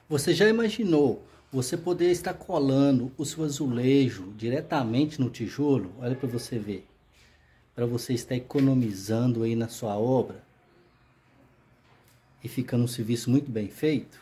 Você já imaginou você poder estar colando o seu azulejo diretamente no tijolo? Olha para você ver. Para você estar economizando aí na sua obra e ficando um serviço muito bem feito.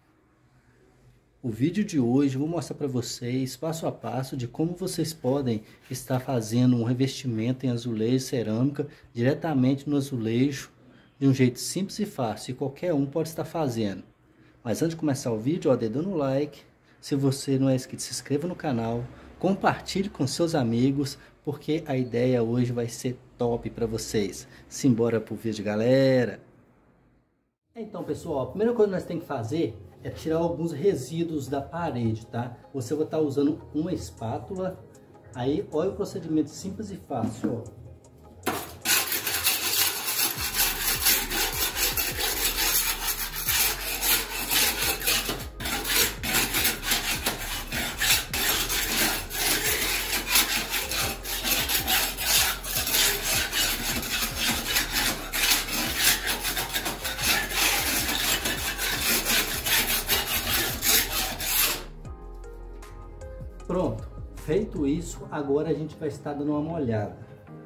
O vídeo de hoje eu vou mostrar para vocês passo a passo de como vocês podem estar fazendo um revestimento em azulejo cerâmica diretamente no azulejo de um jeito simples e fácil, e qualquer um pode estar fazendo. Mas antes de começar o vídeo, ó, dedando no like. Se você não é inscrito, se inscreva no canal, compartilhe com seus amigos, porque a ideia hoje vai ser top para vocês. Simbora pro vídeo, galera! Então, pessoal, a primeira coisa que nós temos que fazer é tirar alguns resíduos da parede, tá? Você vai estar usando uma espátula. Aí, olha o procedimento simples e fácil, ó. Pronto, feito isso, agora a gente vai estar dando uma molhada.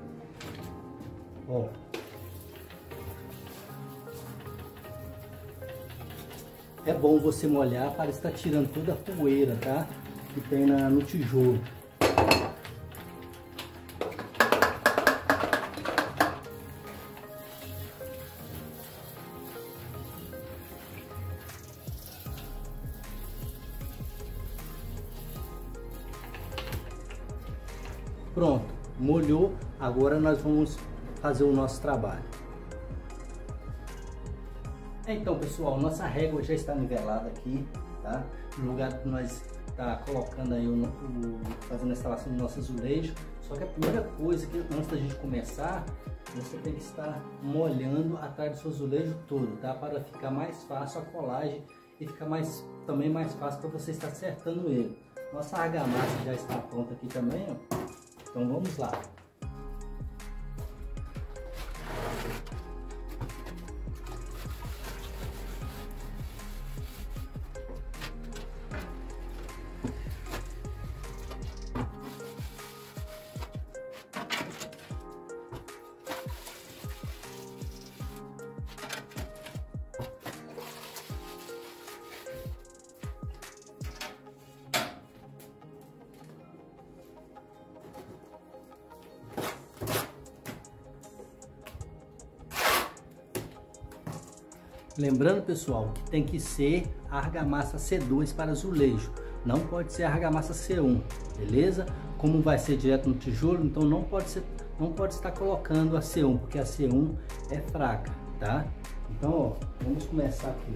Ó. É bom você molhar para estar tirando toda a poeira, tá? Que tem no tijolo. Pronto, molhou, agora nós vamos fazer o nosso trabalho. Então, pessoal, nossa régua já está nivelada aqui, tá? No lugar que nós está colocando aí, fazendo a instalação do nosso azulejo. Só que a primeira coisa, que antes da gente começar, você tem que estar molhando atrás do seu azulejo todo, tá? Para ficar mais fácil a colagem e ficar também mais fácil para você estar acertando ele. Nossa argamassa já está pronta aqui também, ó. Então vamos lá. Lembrando, pessoal, que tem que ser a argamassa C2 para azulejo, não pode ser a argamassa C1, beleza? Como vai ser direto no tijolo, então não pode estar colocando a C1, porque a C1 é fraca, tá? Então, ó, vamos começar aqui.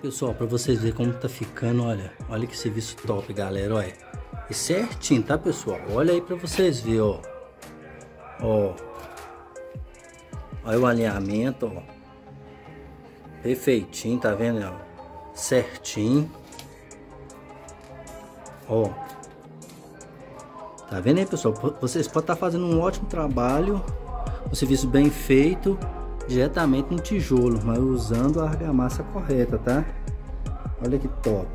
pessoal, para vocês verem como tá ficando, olha que serviço top, galera, olha. E certinho, tá, pessoal? Olha aí para vocês verem, ó. Olha o alinhamento, ó. Perfeitinho, tá vendo, ó? Certinho. Ó. Tá vendo aí, pessoal? Vocês podem estar fazendo um ótimo trabalho, um serviço bem feito, diretamente no tijolo, mas usando a argamassa correta, tá? Olha que top.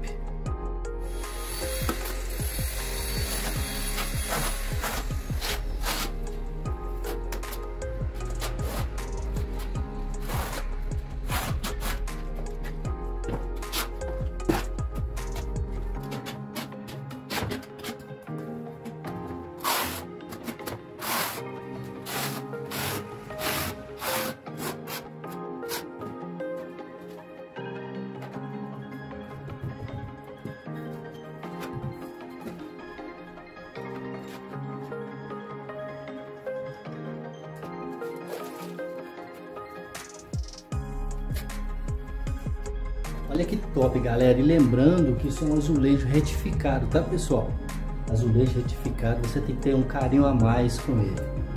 Olha que top, galera. E lembrando que isso é um azulejo retificado, tá, pessoal? Azulejo retificado, você tem que ter um carinho a mais com ele.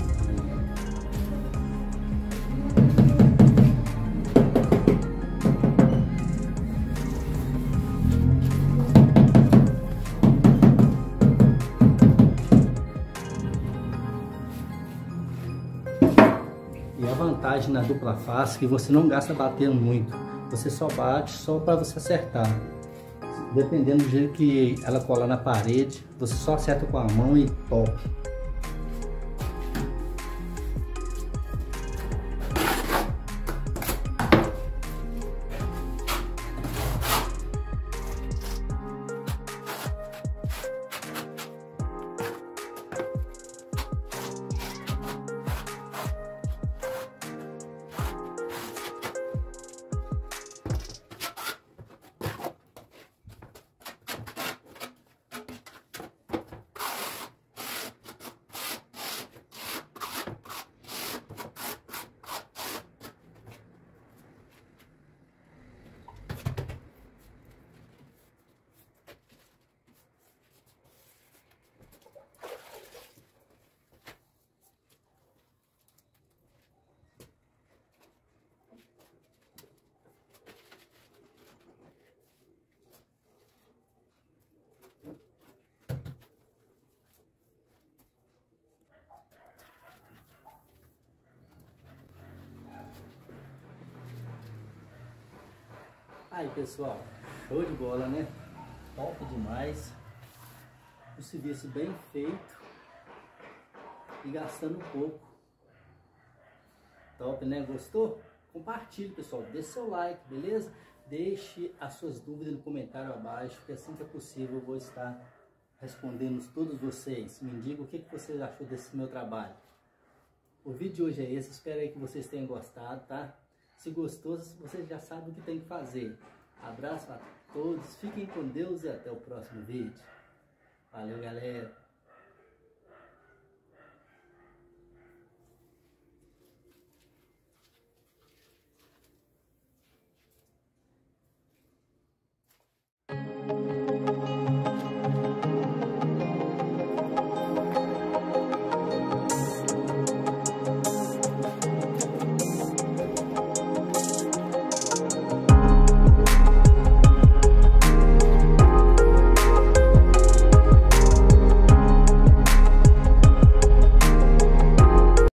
E a vantagem na dupla face é que você não gasta batendo muito. Você só bate só para você acertar. Dependendo do jeito que ela colar na parede, você só acerta com a mão e top. Aí, pessoal, show de bola, né? Top demais. Um serviço bem feito e gastando pouco. Top, né? Gostou? Compartilhe, pessoal. Deixe seu like, beleza? Deixe as suas dúvidas no comentário abaixo, que assim que é possível eu vou estar respondendo todos vocês. Me diga o que vocês achou desse meu trabalho. O vídeo de hoje é esse. Espero aí que vocês tenham gostado, tá? Se gostou, vocês já sabem o que tem que fazer. Abraço a todos, fiquem com Deus e até o próximo vídeo. Valeu, galera!